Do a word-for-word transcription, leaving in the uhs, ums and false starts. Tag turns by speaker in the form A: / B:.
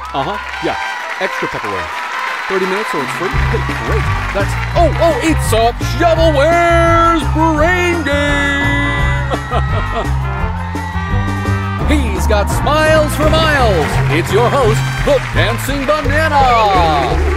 A: Uh-huh, yeah. Extra pepperoni. thirty minutes or it's free? Hey, great. That's... Oh, oh, it's a Shovelware's Brain Game! He's got smiles for miles. It's your host, the Dancing Banana!